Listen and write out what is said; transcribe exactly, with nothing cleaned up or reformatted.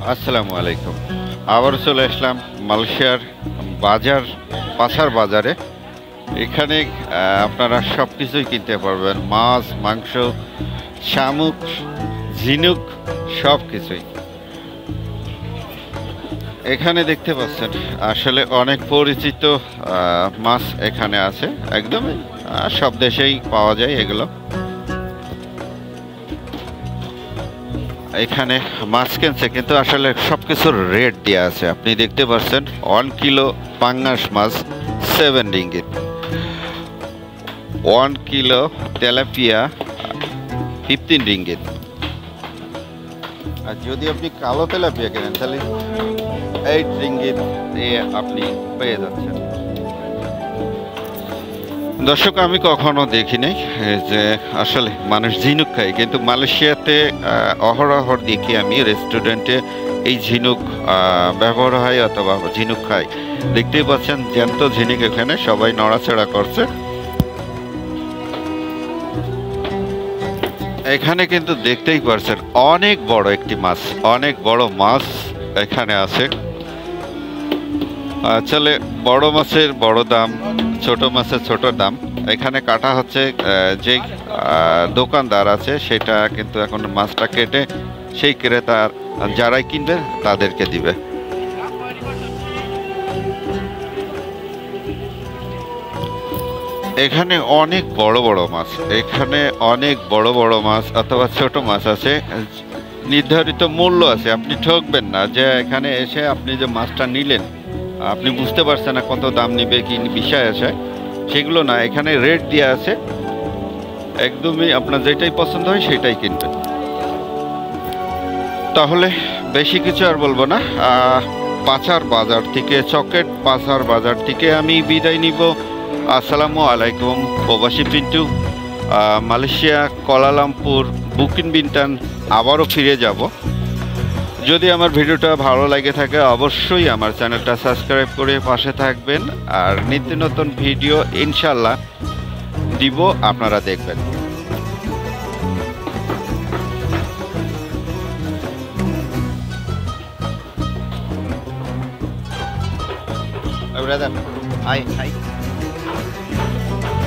আসসালামু আলাইকুম। আবার চলে আসলাম মালয়েশিয়ার বাজার পাছার বাজারে। এখানে আহ, আপনারা সব কিছুই কিনতে পারবেন, মাছ, মাংস, শামুক, ঝিনুক, সব কিছুই এখানে দেখতে পাচ্ছেন। আসলে অনেক পরিচিত আহ, মাছ এখানে আছে, একদমই আহ, সব দেশেই পাওয়া যায় এগুলো। এখানে মাছ কিনছে, কিন্তু আসলে সব কিছুর রেট দেওয়া আছে। আপনি দেখতে পাচ্ছেন ওয়ান কিলো পাঙ্গাস মাছ seven ringgit, one kilo tilapia fifteen ringgit. আর যদি আপনি কালো তেলাপিয়া কেনেন তাহলে এইট রিঙ্গিত এ আপনি পেয়ে যাচ্ছেন। দর্শক, আমি কখনো দেখিনি যে আসলে মানুষ ঝিনুক খায়, কিন্তু মালয়েশিয়াতে অহরহ দেখি আমি রেস্টুরেন্টে এই ঝিনুক ব্যবহার হয় অথবা ঝিনুক খায়। দেখতেই পাচ্ছেন জ্যান্ত ঝিনুক, এখানে সবাই নড়াচড়া করছে। এখানে কিন্তু দেখতেই পাচ্ছেন অনেক বড় একটি মাছ, অনেক বড় মাছ এখানে আছে। আসলে বড় মাছের বড় দাম, ছোট মাছের ছোট দাম। এখানে কাটা হচ্ছে, যে দোকানদার আছে সেটা কিন্তু এখন মাছটা কেটে সেই ক্রেতার যারাই কিনবে তাদেরকে দিবে। এখানে অনেক বড় বড় মাছ, এখানে অনেক বড় বড় মাছ অথবা ছোট মাছ আছে। নির্ধারিত মূল্য আছে, আপনি ঠকবেন না যে এখানে এসে আপনি যে মাছটা নিলেন আপনি বুঝতে পারছেন না কত দাম নিবে, কি বিষয় আছে সেগুলো না। এখানে রেট দেওয়া আছে, একদমই আপনার যেটাই পছন্দ হয় সেটাই কিনবেন। তাহলে বেশি কিছু আর বলবো না। পাছার বাজার থেকে, চকেট পাছার বাজার থেকে আমি বিদায় নিব। আসসালামু আলাইকুম। প্রবাসী Pintu, Malaysia Kuala Lumpur Bukit Bintang আবারও ফিরে যাব। যদি আমার ভিডিওটা ভালো লাগে থাকে অবশ্যই আমার চ্যানেলটা সাবস্ক্রাইব করে পাশে থাকবেন, আর নিত্য নতুন ভিডিও ইনশাল্লাহ দিব, আপনারা দেখবেন। Brother, hi, hi.